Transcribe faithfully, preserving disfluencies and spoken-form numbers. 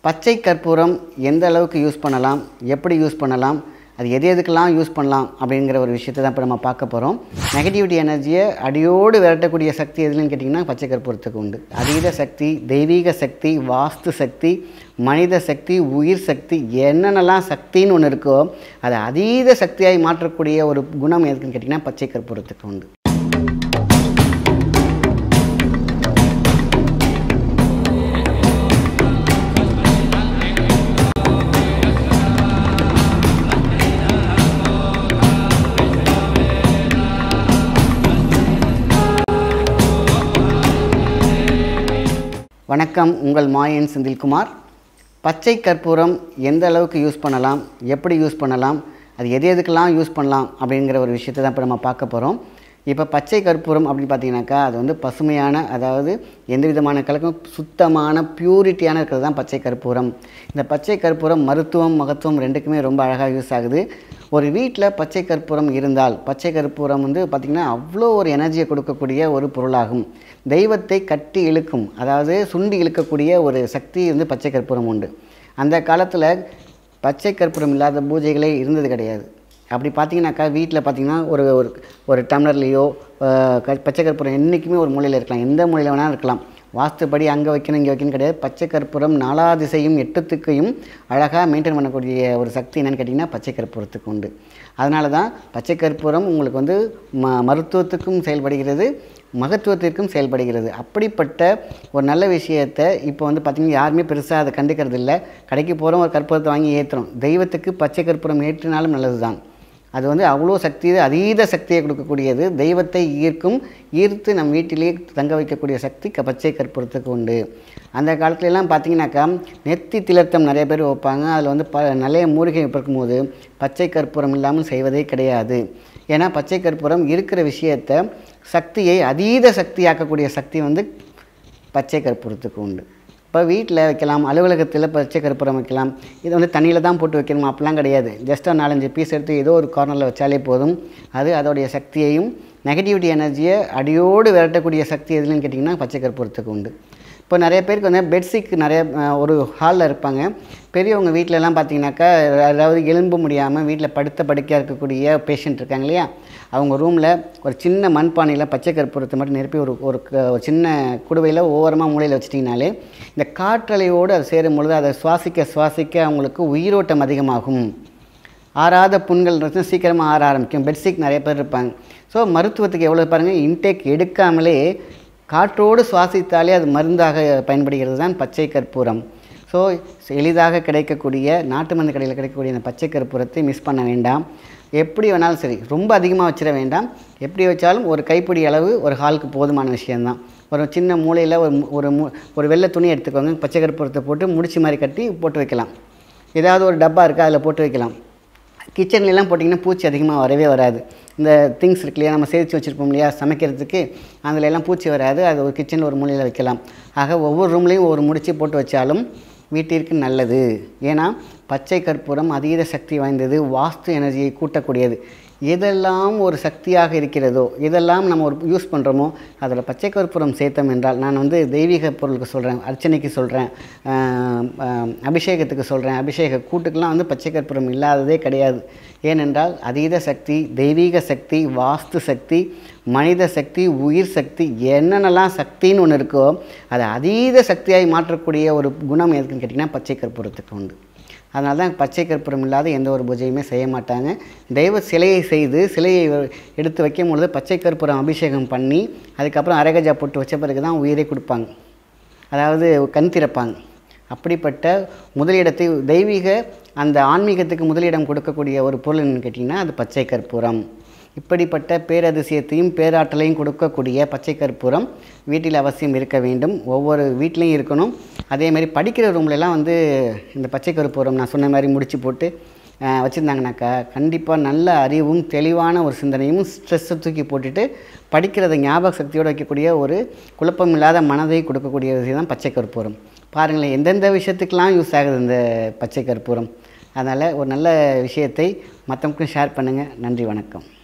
பச்சை கற்பூரம் எந்த அளவுக்கு யூஸ் பண்ணலாம், எப்படி யூஸ் பண்ணலாம், அது எது எதுக்கெல்லாம் யூஸ் பண்ணலாம் அப்படிங்கிற ஒரு விஷயத்தை தான் இப்போ நம்ம பார்க்க போகிறோம். நெகட்டிவிட்டி எனர்ஜியை அடியோடு விரட்டக்கூடிய சக்தி எதுன்னு கேட்டிங்கன்னா பச்சை கற்பூரத்துக்கு உண்டு. அதீத சக்தி, தெய்வீக சக்தி, வாஸ்து சக்தி, மனித சக்தி, உயிர் சக்தி, என்னென்னலாம் சக்தின்னு ஒன்று இருக்கோ அதை அதீத சக்தியாய் மாற்றக்கூடிய ஒரு குணம் எதுக்குன்னு கேட்டிங்கன்னா பச்சை கற்பூரத்துக்கு உண்டு. வணக்கம், உங்கள் மாயன்செந்தில் குமார். பச்சை கற்பூரம் எந்த அளவுக்கு யூஸ் பண்ணலாம், எப்படி யூஸ் பண்ணலாம், அது எது எதுக்கெல்லாம் யூஸ் பண்ணலாம் அப்படிங்கிற ஒரு விஷயத்தை தான் இப்போ நம்ம பார்க்க போகிறோம். இப்போ பச்சை கற்பூரம் அப்படின்னு பார்த்தீங்கன்னாக்கா அது வந்து பசுமையான, அதாவது எந்த விதமான கலக்கும் சுத்தமான பியூரிட்டியான இருக்கிறது தான் பச்சை கற்பூரம். இந்த பச்சை கற்பூரம் மருத்துவம் மகத்துவம் ரெண்டுக்குமே ரொம்ப அழகாக யூஸ் ஆகுது. ஒரு வீட்டில் பச்சை கற்பூரம் இருந்தால், பச்சை கற்பூரம் வந்து பார்த்திங்கன்னா அவ்வளோ ஒரு எனர்ஜியை கொடுக்கக்கூடிய ஒரு பொருளாகும். தெய்வத்தை கட்டி இழுக்கும், அதாவது சுண்டி இழுக்கக்கூடிய ஒரு சக்தி வந்து பச்சை கற்பூரம் உண்டு. அந்த காலத்தில் பச்சை கற்பூரம் இல்லாத பூஜைகளே இருந்தது கிடையாது. அப்படி பார்த்தீங்கன்னாக்கா வீட்டில் பார்த்திங்கன்னா ஒரு ஒரு டம்ளர்லேயோ பச்சை கற்பூரம் என்றைக்குமே ஒரு மூலையில் இருக்கலாம், எந்த மூலையில் வேணாலும் இருக்கலாம். வாஸ்துப்படி அங்கே வைக்கணும் இங்கே வைக்கணும் கிடையாது. பச்சை கற்பூரம் நாலா திசையும் எட்டுத்துக்கையும் அழகாக மெயின்டைன் பண்ணக்கூடிய ஒரு சக்தி என்னென்னு கேட்டிங்கன்னா பச்சை கற்பூரத்துக்கு உண்டு. அதனால தான் பச்சை கற்பூரம் உங்களுக்கு வந்து ம மருத்துவத்துக்கும் செயல்படுகிறது, மகத்துவத்திற்கும் செயல்படுகிறது. அப்படிப்பட்ட ஒரு நல்ல விஷயத்தை இப்போ வந்து பார்த்திங்கன்னா யாருமே பெருசாக அதை கண்டுக்கிறது இல்லை. கடைக்கு போகிறோம், ஒரு கற்பூரத்தை வாங்கி ஏற்றுறோம். தெய்வத்துக்கு பச்சை கற்பூரம் ஏற்றினாலும் நல்லது தான். அது வந்து அவ்வளோ சக்தி, அதீத சக்தியை கொடுக்கக்கூடியது. தெய்வத்தை ஈர்க்கும், ஈர்த்து நம் வீட்டிலேயே தங்க வைக்கக்கூடிய சக்தி பச்சை கற்பூரத்துக்கு உண்டு. அந்த காலத்துலலாம் பார்த்திங்கனாக்கா நெத்தி திலத்தம் நிறைய பேர் வைப்பாங்க. அதில் வந்து ப நிறைய மூலிகை பிறக்கும்போது பச்சை கற்பூரம் இல்லாமல் செய்வதே கிடையாது. ஏன்னா பச்சை கற்பூரம் இருக்கிற விஷயத்தை, சக்தியை அதீத சக்தியாக்கக்கூடிய சக்தி வந்து பச்சை கற்பூரத்துக்கு உண்டு. இப்போ வீட்டில் வைக்கலாம், அலுவலகத்தில் பச்சை கற்பூரம் வைக்கலாம். இது வந்து தண்ணியில் தான் போட்டு வைக்கணும் அப்படிலாம் கிடையாது. ஜஸ்ட்டாக நாலஞ்சு பீஸ் எடுத்து ஏதோ ஒரு கார்னரில் வச்சாலே போதும். அது அதோடைய சக்தியையும் நெகட்டிவிட்டி எனர்ஜியை அடியோடு விரட்டக்கூடிய சக்தி எதுன்னு கேட்டிங்கன்னா பச்சை கற்பூரத்துக்கு உண்டு. இப்போ நிறைய பேருக்கு வந்து பெட்ஷீட் நிறைய ஒரு ஹாலில் இருப்பாங்க. பெரியவங்க வீட்டிலலாம் பார்த்திங்கனாக்கா அதாவது எலும்ப முடியாமல் வீட்டில் படுத்த படுக்கையாக இருக்கக்கூடிய பேஷண்ட் இருக்காங்க இல்லையா, அவங்க ரூமில் ஒரு சின்ன மண்பானையில் பச்சை கற்பூரத்தை மட்டும் நிரப்பி ஒரு ஒரு சின்ன குடுவையில் ஓரமாக மூலையில் வச்சிட்டிங்கனாலே இந்த காற்றலையோடு அது சேரும் பொழுது அதை சுவாசிக்க சுவாசிக்க அவங்களுக்கு உயிரோட்டம் அதிகமாகும். ஆறாத புண்கள் சீக்கிரமாக ஆற ஆரம்பிக்கும். பெட்ஷீட் நிறைய பேர் இருப்பாங்க. ஸோ மருத்துவத்துக்கு எவ்வளோ பாருங்கள், இன்டேக் எடுக்காமலே காற்றோடு சுவாசித்தாலே அது மருந்தாக பயன்படுகிறது தான் பச்சை கற்பூரம். ஸோ எளிதாக கிடைக்கக்கூடிய நாட்டு மருந்து கடையில் கிடைக்கக்கூடிய இந்த பச்சை கற்பூரத்தை மிஸ் பண்ண வேண்டாம். எப்படி வேணாலும் சரி, ரொம்ப அதிகமாக வச்சிட வேண்டாம். எப்படி வச்சாலும் ஒரு கைப்பிடி அளவு ஒரு ஹாலுக்கு போதுமான விஷயந்தான். ஒரு சின்ன மூலையில் ஒரு ஒரு ஒரு வெள்ளை துணி எடுத்துக்கோங்க, பச்சை கற்பூரத்தை போட்டு முடிச்சு மாதிரி கட்டி போட்டு வைக்கலாம். ஏதாவது ஒரு டப்பா இருக்குது அதில் போட்டு வைக்கலாம். கிச்சன்லாம் போட்டிங்கன்னா பூச்சி அதிகமாக வரவே வராது. இந்த திங்ஸ் இருக்கு இல்லையா, நம்ம சேர்த்து வச்சுருப்போம் இல்லையா சமைக்கிறதுக்கு, அதில் எல்லாம் பூச்சி வராது. அது ஒரு கிச்சனில் ஒரு மூலையில் வைக்கலாம். ஆக ஒவ்வொரு ரூம்லேயும் ஒரு முடிச்சு போட்டு வச்சாலும் வீட்டிற்கு நல்லது. ஏன்னா பச்சை கற்பூரம் அதீத சக்தி வாய்ந்தது, வாஸ்து எனர்ஜியை கூட்டக்கூடியது. எதெல்லாம் ஒரு சக்தியாக இருக்கிறதோ, எதெல்லாம் நம்ம ஒரு யூஸ் பண்ணுறோமோ அதில் பச்சை கற்பூரம் சேர்த்தோம் என்றால், நான் வந்து தெய்வீக பொருளுக்கு சொல்கிறேன், அர்ச்சனைக்கு சொல்கிறேன், அபிஷேகத்துக்கு சொல்கிறேன், அபிஷேக கூட்டுக்கெல்லாம் வந்து பச்சை கற்பூரம் இல்லாததே கிடையாது. ஏனென்றால் அதீத சக்தி, தெய்வீக சக்தி, வாஸ்து சக்தி, மனித சக்தி, உயிர் சக்தி, என்னென்னலாம் சக்தின்னு ஒன்று இருக்கோ அதை அதீத சக்தியாய் மாற்றக்கூடிய ஒரு குணம் எதுக்குன்னு கேட்டிங்கன்னா பச்சை கற்பூரத்துக்கு உண்டு. அதனால தான் பச்சை கற்பூரம் இல்லாத எந்த ஒரு பூஜையுமே செய்ய மாட்டாங்க. தெய்வ சிலையை செய்து சிலையை எடுத்து வைக்கும் பொழுது பச்சை கற்பூரம் அபிஷேகம் பண்ணி அதுக்கப்புறம் அரகஜா போட்டு வச்ச பிறகு தான் உயிரை கொடுப்பாங்க, அதாவது கண் திறப்பாங்க. அப்படிப்பட்ட முதலிடத்தை, தெய்வீக அந்த ஆன்மீகத்துக்கு முதலிடம் கொடுக்கக்கூடிய ஒரு பொருள் என்னன்னு கேட்டிங்கன்னா அது பச்சை கற்பூரம். இப்படிப்பட்ட பேரதிசயத்தையும் பேராற்றலையும் கொடுக்கக்கூடிய பச்சை கற்பூரம் வீட்டில் அவசியம் இருக்க வேண்டும். ஒவ்வொரு வீட்லேயும் இருக்கணும். அதேமாதிரி படிக்கிற ரூம்லலாம் வந்து இந்த பச்சை கற்பூரம் நான் சொன்ன மாதிரி முடிச்சு போட்டு வச்சுருந்தாங்கனாக்கா கண்டிப்பாக நல்ல அறிவும் தெளிவான ஒரு சிந்தனையும் ஸ்ட்ரெஸ்ஸை தூக்கி போட்டுட்டு படிக்கிறத ஞாபக சக்தியோடு வைக்கக்கூடிய ஒரு குழப்பம் இல்லாத மனதை கொடுக்கக்கூடிய விஷயம் தான் பச்சை கற்பூரம். பாருங்களேன், எந்தெந்த விஷயத்துக்கெலாம் யூஸ் ஆகுது இந்த பச்சை கற்பூரம். அதனால் ஒரு நல்ல விஷயத்தை மற்றவங்களுக்கும் ஷேர் பண்ணுங்கள். நன்றி, வணக்கம்.